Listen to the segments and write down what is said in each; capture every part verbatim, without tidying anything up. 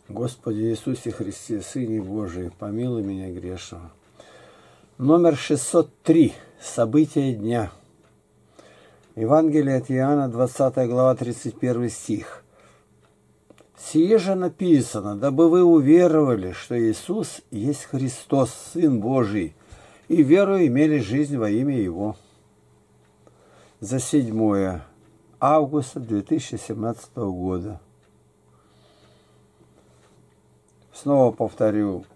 Господи Иисусе Христе, Сыне Божий, помилуй меня грешного. Номер шестьсот три. События дня. Евангелие от Иоанна, двадцатая глава, тридцать первый стих. «Сие же написано, дабы вы уверовали, что Иисус есть Христос, Сын Божий, и верою имели жизнь во имя Его». За седьмое августа две тысячи семнадцатого года. Снова повторю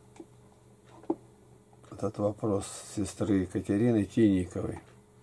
этот вопрос сестры Екатерины Тинниковой.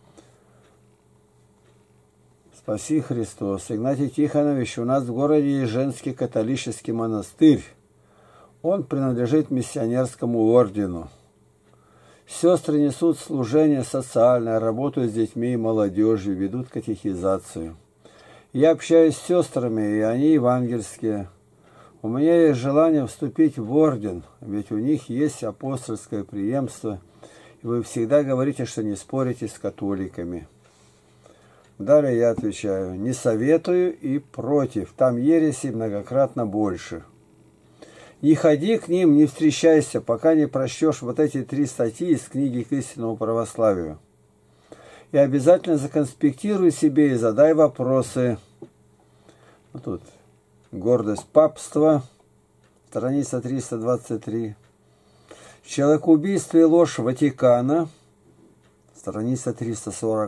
Спаси Христос. Игнатий Тихонович, у нас в городе есть женский католический монастырь. Он принадлежит миссионерскому ордену. Сестры несут служение социальное, работают с детьми и молодежью, ведут катехизацию. Я общаюсь с сестрами, и они евангельские. У меня есть желание вступить в орден, ведь у них есть апостольское преемство, и вы всегда говорите, что не спорите с католиками. Далее я отвечаю, не советую и против, там ереси многократно больше. Не ходи к ним, не встречайся, пока не прочтешь вот эти три статьи из книги к истинному православию. И обязательно законспектируй себе и задай вопросы. Вот тут. Гордость папства, страница триста двадцать три. Человекоубийство и ложь Ватикана, страница триста сорок.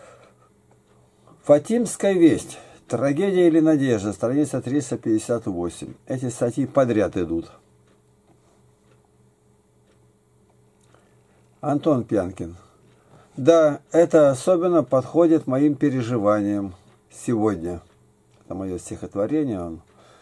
Фатимская весть, трагедия или надежда, страница триста пятьдесят восемь. Эти статьи подряд идут. Антон Пьянкин. Да, это особенно подходит моим переживаниям сегодня. Это мое стихотворение, он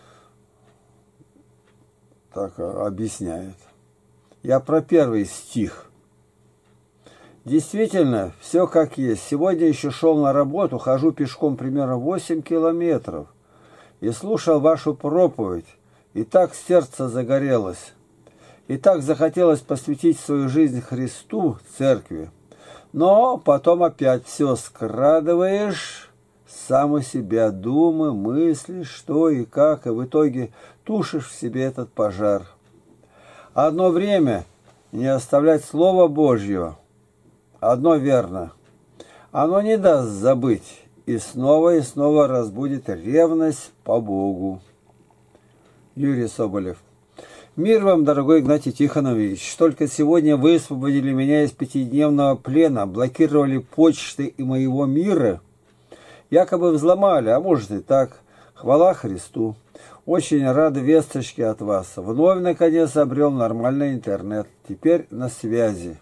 так объясняет. Я про первый стих. Действительно, все как есть. Сегодня еще шел на работу, хожу пешком примерно восемь километров. И слушал вашу проповедь. И так сердце загорелось. И так захотелось посвятить свою жизнь Христу, церкви. Но потом опять все скрадываешь, сам у себя думы, мысли, что и как, и в итоге тушишь в себе этот пожар. Одно время не оставлять Слово Божье. Одно верно. Оно не даст забыть, и снова и снова разбудит ревность по Богу. Юрий Соболев. Мир вам, дорогой Игнатий Тихонович. Только сегодня вы освободили меня из пятидневного плена, блокировали почты и моего мира. Якобы взломали, а может и так. Хвала Христу. Очень рад весточке от вас. Вновь, наконец, обрел нормальный интернет. Теперь на связи.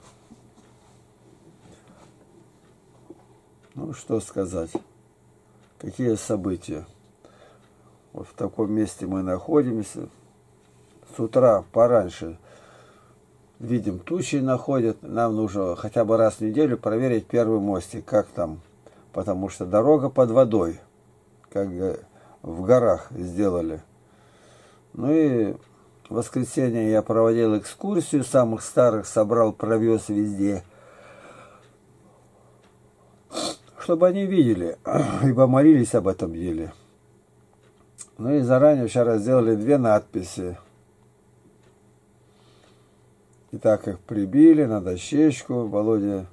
Ну, что сказать. Какие события. Вот в таком месте мы находимся. С утра пораньше видим, тучи находят. Нам нужно хотя бы раз в неделю проверить первый мостик, как там. Потому что дорога под водой, как в горах сделали. Ну и в воскресенье я проводил экскурсию, самых старых собрал, провез везде. Чтобы они видели, ибо молились об этом деле. Ну и заранее вчера сделали две надписи. И так их прибили на дощечку. Володя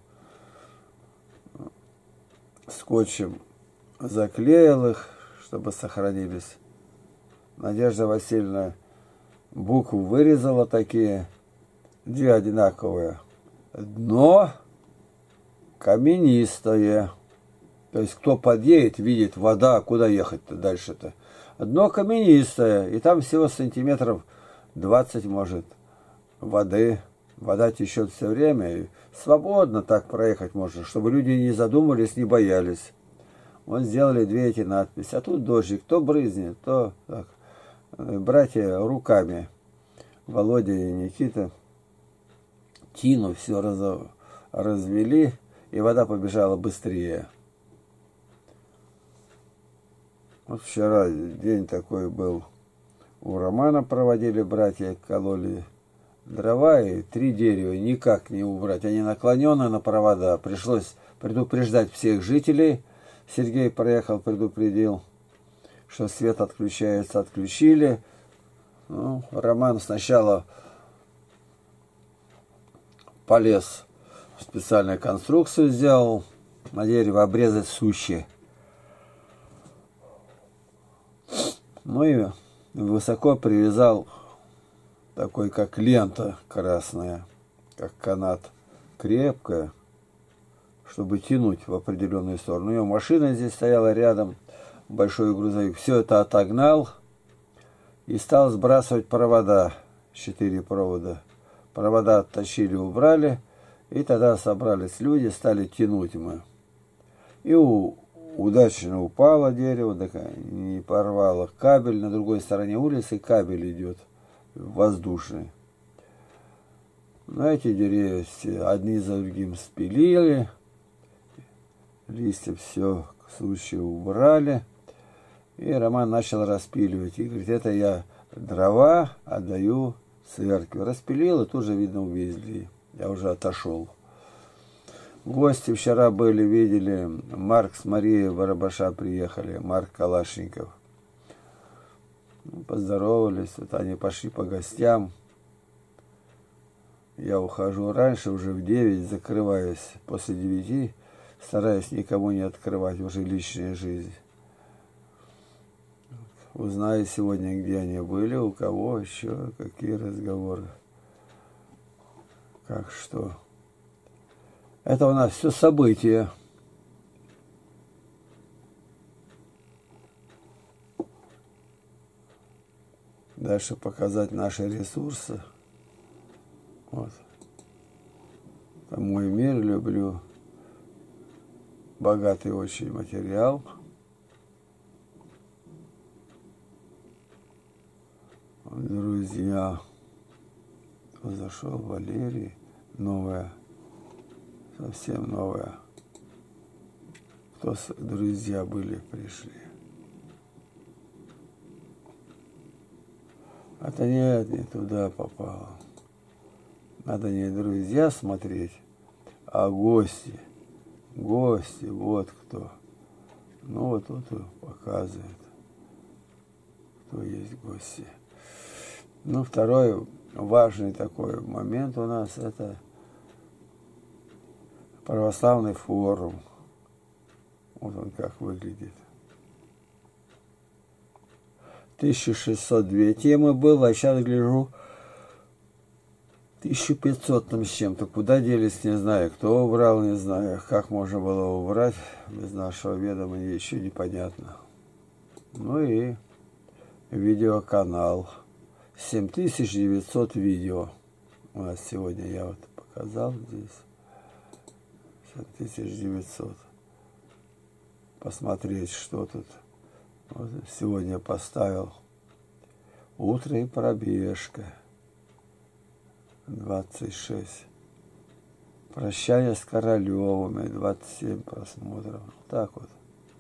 скотчем заклеил их, чтобы сохранились. Надежда Васильевна букву вырезала такие, две одинаковые. Дно каменистое. То есть кто подъедет, видит вода, куда ехать-то дальше-то. Дно каменистое, и там всего сантиметров двадцать может воды. Вода течет все время, и свободно так проехать можно, чтобы люди не задумались, не боялись. Вот сделали две эти надписи. А тут дождик, то брызнет, то так. Братья руками, Володя и Никита, тину все раз, развели, и вода побежала быстрее. Вот вчера день такой был. У Романа проводили, братья кололи дрова, и три дерева никак не убрать. Они наклонены на провода. Пришлось предупреждать всех жителей. Сергей проехал, предупредил, что свет отключается. Отключили. Ну, Роман сначала полез в специальную конструкцию, сделал на дерево обрезать сучья. Ну и высоко привязал такой, как лента красная, как канат, крепкая, чтобы тянуть в определенную сторону. У него машина здесь стояла рядом, большой грузовик. Все это отогнал и стал сбрасывать провода, четыре провода. Провода оттащили, убрали, и тогда собрались люди, стали тянуть мы. И у, удачно упало дерево, так не порвало кабель, на другой стороне улицы кабель идет воздушный. Но эти деревья все одни за другим спилили, листья все к случаю убрали. И Роман начал распиливать. И говорит, это я дрова отдаю церкви. Распилил, и тут же, видно, увезли. Я уже отошел. Гости вчера были, видели, Марк с Марией Барабаша приехали, Марк Калашников. Поздоровались, вот они пошли по гостям. Я ухожу раньше, уже в девять, закрываюсь после девяти, стараюсь никому не открывать уже личную жизнь. Узнаю сегодня, где они были, у кого еще, какие разговоры, как что. Это у нас все события. Дальше показать наши ресурсы. Вот. Это мой мир, люблю. Богатый очень материал. Друзья. Зашел Валерий. Новая. Совсем новая. Кто друзья были, пришли. Это нет, не туда попало. Надо не друзья смотреть, а гости. Гости, вот кто. Ну вот тут показывает, кто есть гости. Ну, второй важный такой момент у нас — это православный форум. Вот он как выглядит. тысяча шестьсот две темы было, а сейчас гляжу тысяча пятьсот там с чем-то. Куда делись, не знаю. Кто убрал, не знаю. Как можно было убрать без нашего ведома, еще непонятно. Ну и видеоканал. семь тысяч девятьсот видео. У нас сегодня я вот показал здесь. семь тысяч девятьсот. Посмотреть, что тут. Вот сегодня поставил. Утро и пробежка. двадцать шесть. Прощание с Королевыми. двадцать семь просмотров. Так вот.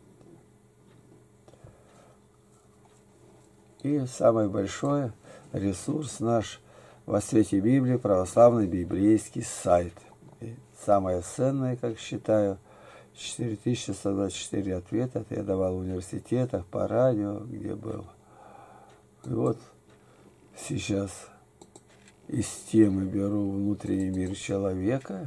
И самый большой ресурс наш во свете Библии, православный библейский сайт. И самое ценное, как считаю, четыре тысячи сто двадцать четыре ответа. Это я давал в университетах, по радио, где был. И вот сейчас из темы беру внутренний мир человека.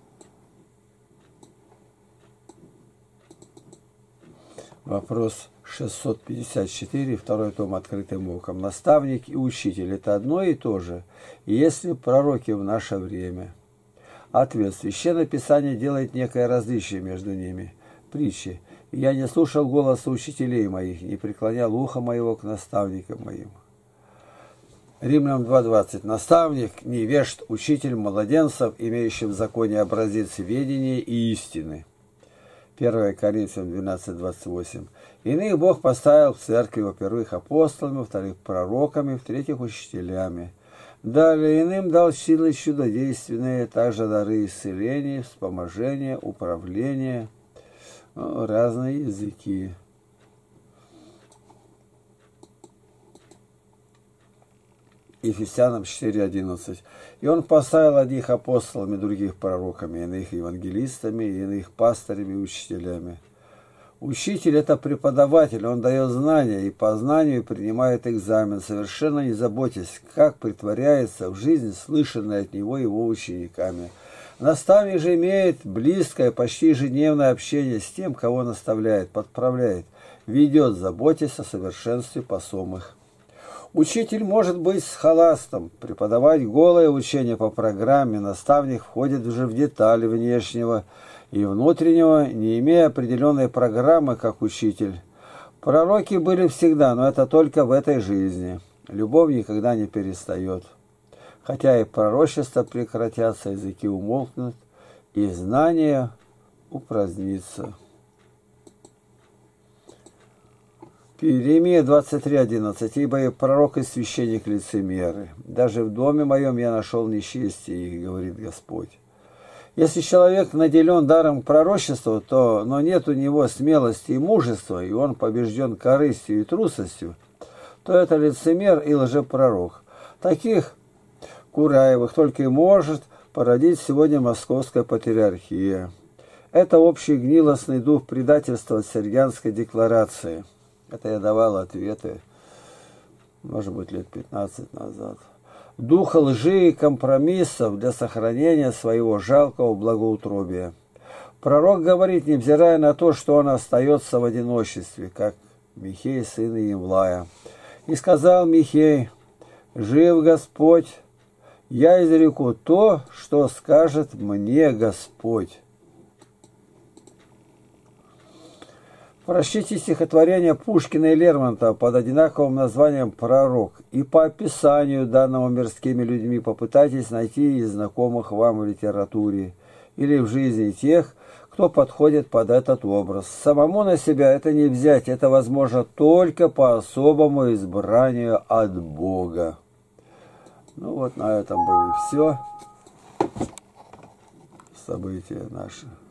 Вопрос шестьсот пятьдесят четыре, второй том «Открытым оком». Наставник и учитель – это одно и то же, если пророки в наше время. Ответ. Священное Писание делает некое различие между ними. Притчи. «Я не слушал голоса учителей моих, не преклонял ухо моего к наставникам моим». Римлянам два двадцать. Наставник, невежд, учитель младенцев, имеющий в законе образец ведения и истины. первое Коринфянам двенадцать двадцать восемь. Иных Бог поставил в церкви, во-первых, апостолами, во-вторых, пророками, в-третьих, учителями. Далее иным дал силы чудодейственные, также дары исцеления, вспоможения, управления, ну, разные языки. Ефесянам четыре одиннадцать. И он поставил одних апостолами, других пророками, иных евангелистами, иных пастырями и учителями. Учитель – это преподаватель, он дает знания и по знанию принимает экзамен, совершенно не заботясь, как притворяется в жизнь слышанное от него его учениками. Наставник же имеет близкое, почти ежедневное общение с тем, кого наставляет, подправляет, ведет, заботясь о совершенстве посомых. Учитель может быть схоластом, преподавать голое учение по программе, наставник входит уже в детали внешнего и внутреннего, не имея определенной программы, как учитель. Пророки были всегда, но это только в этой жизни. Любовь никогда не перестает. Хотя и пророчества прекратятся, языки умолкнут, и знание упразднится. Иеремия двадцать три одиннадцать. «Ибо и пророк, и священник лицемеры. Даже в доме моем я нашел нечестие их, говорит Господь». Если человек наделен даром пророчества, то, но нет у него смелости и мужества, и он побежден корыстью и трусостью, то это лицемер и лжепророк. Таких Кураевых только и может породить сегодня Московская патриархия. Это общий гнилостный дух предательства от Сергианской декларации. Это я давал ответы, может быть, лет пятнадцать назад. Дух лжи и компромиссов для сохранения своего жалкого благоутробия. Пророк говорит, невзирая на то, что он остается в одиночестве, как Михей, сын Имлая. И сказал Михей: «Жив Господь, я изреку то, что скажет мне Господь». Прочтите стихотворение Пушкина и Лермонтова под одинаковым названием «Пророк» и по описанию данного мирскими людьми попытайтесь найти из знакомых вам в литературе или в жизни тех, кто подходит под этот образ. Самому на себя это не взять, это возможно только по особому избранию от Бога. Ну вот на этом было все события наши.